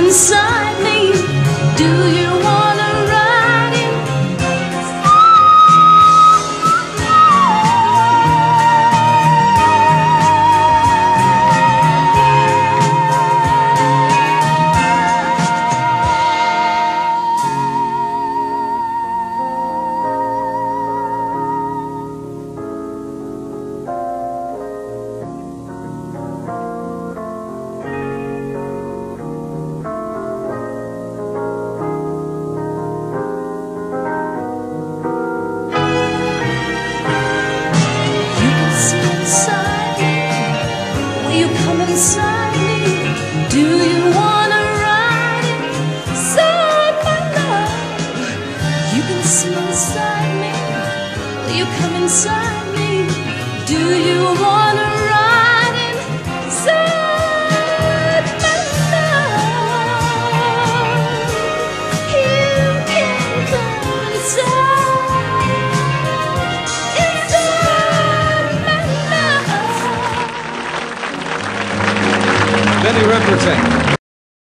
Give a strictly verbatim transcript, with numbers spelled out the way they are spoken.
inside me? Do you wanna ride in? You come inside me. Do you wanna ride inside my love? You can see inside me. Will you come inside me? Do you wanna ride inside my love? You can come inside, inside my love. Benny Remperting.